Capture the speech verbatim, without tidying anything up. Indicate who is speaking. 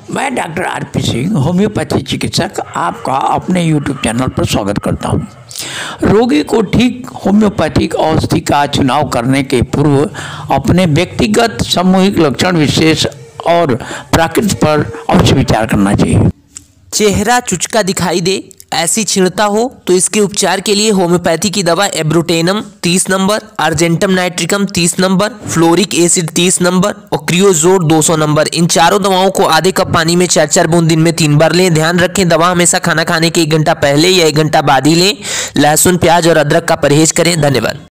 Speaker 1: मैं doctor R P Singh homoeopathy चिकित्सक आपका अपने यूट्यूब चैनल पर स्वागत करता हूं। रोगी को ठीक होम्योपैथिक औषधि का चुनाव करने के पूर्व अपने व्यक्तिगत सामूहिक लक्षण विशेष और प्रकृति पर अवश्य विचार करना चाहिए।
Speaker 2: चेहरा चुचका दिखाई दे, ऐसी क्षीणता हो तो इसके उपचार के लिए होम्योपैथी की दवा एब्रोटेनम तीस नंबर, अर्जेंटम नाइट्रिकम तीस नंबर, फ्लोरिक एसिड तीस नंबर और क्रियोजोर दो सौ नंबर, इन चारों दवाओं को आधे कप पानी में चार चार बूंद दिन में तीन बार लें। ध्यान रखें, दवा हमेशा खाना खाने के एक घंटा पहले या एक घंटा बाद ही लें। लहसुन, प्याज और अदरक का परहेज करें। धन्यवाद।